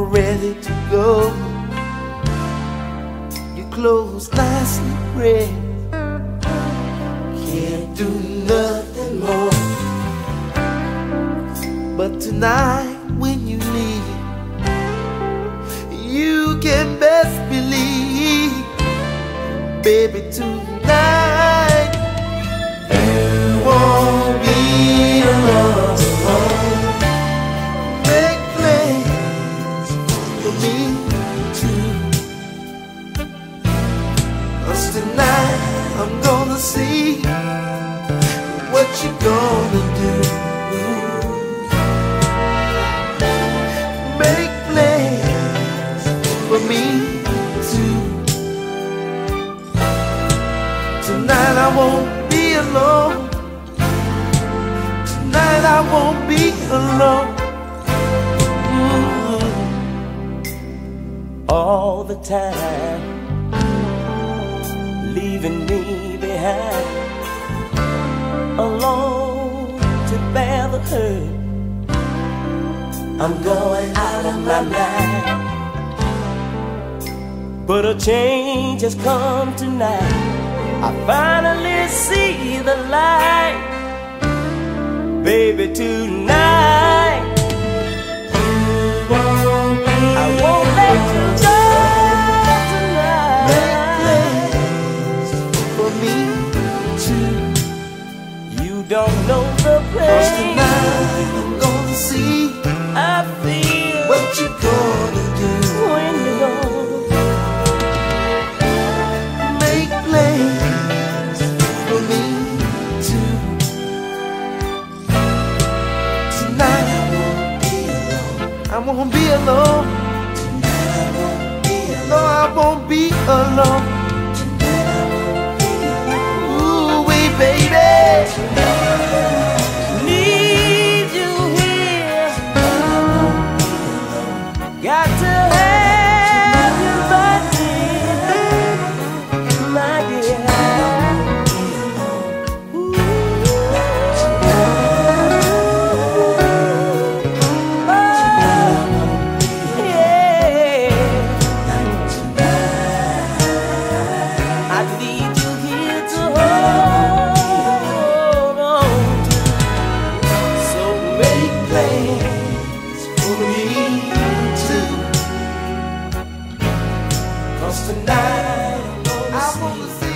ready to go. Your clothes nicely red, can't do nothing more. But tonight when you leave, you can best believe, baby, tonight you won't be alone. Make plans for me too, 'cause tonight I'm gonna see what you're gonna do. Make plans for me too. Tonight I won't be alone. Tonight I won't be alone. All the time, leaving me behind, alone to bear the hurt. I'm going out of my mind, but a change has come tonight. I finally see the light, baby, tonight I won't let you go tonight. Make plans for me too. You don't know the 'Cause pain tonight I'm gonna see I feel what you're gonna do. when you go. Make plans for me too. Tonight I won't be alone. I won't be alone. Tonight I won't be alone. No, I won't be alone. Tonight I won't be alone. Ooh, wee, baby. Need you here. Got to have you by dear, my dear. I need you here to hold on to. So make Plans for me too. 'Cause tonight I wanna see